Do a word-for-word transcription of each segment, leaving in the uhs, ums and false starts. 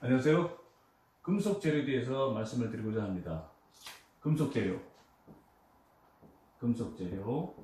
안녕하세요. 금속 재료에 대해서 말씀을 드리고자 합니다. 금속 재료, 금속 재료.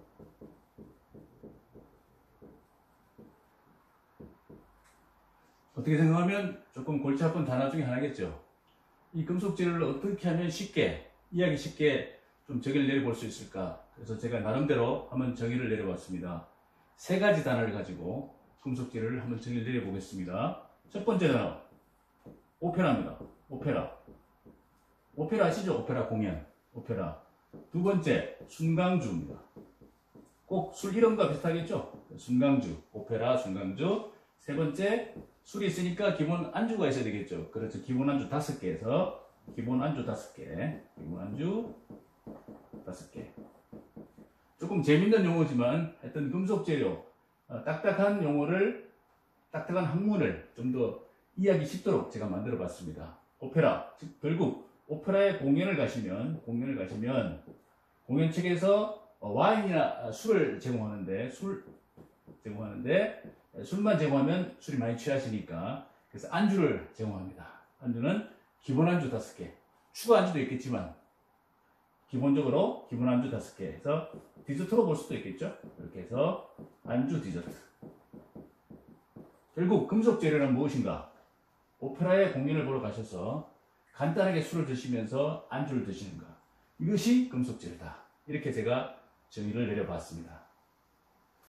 어떻게 생각하면 조금 골치 아픈 단어 중에 하나겠죠. 이 금속 재료를 어떻게 하면 쉽게, 이해하기 쉽게 좀 정의를 내려볼 수 있을까? 그래서 제가 나름대로 한번 정의를 내려봤습니다. 세 가지 단어를 가지고 금속 재료를 한번 정의를 내려보겠습니다. 첫 번째 단어, 오페라입니다. 오페라. 오페라 아시죠? 오페라 공연. 오페라. 두 번째, 순강주입니다. 꼭 술 이름과 비슷하겠죠? 순강주. 오페라, 순강주. 세 번째, 술이 있으니까 기본 안주가 있어야 되겠죠? 그렇죠. 기본 안주 다섯 개에서 기본 안주 다섯 개. 기본 안주 다섯 개. 조금 재밌는 용어지만 하여튼 금속 재료, 어, 딱딱한 용어를, 딱딱한 학문을 좀 더 이해하기 쉽도록 제가 만들어 봤습니다. 오페라, 즉 결국 오페라에 공연을 가시면 공연을 가시면 공연측에서 와인이나 술을 제공하는데 술 제공하는데 술만 제공하면 술이 많이 취하시니까 그래서 안주를 제공합니다. 안주는 기본 안주 다섯 개, 추가 안주도 있겠지만 기본적으로 기본 안주 다섯 개 해서 디저트로 볼 수도 있겠죠. 이렇게 해서 안주 디저트. 결국 금속 재료는 무엇인가? 오페라에 공연을 보러 가셔서 간단하게 술을 드시면서 안주를 드시는가, 이것이 금속 재료다. 이렇게 제가 정의를 내려봤습니다.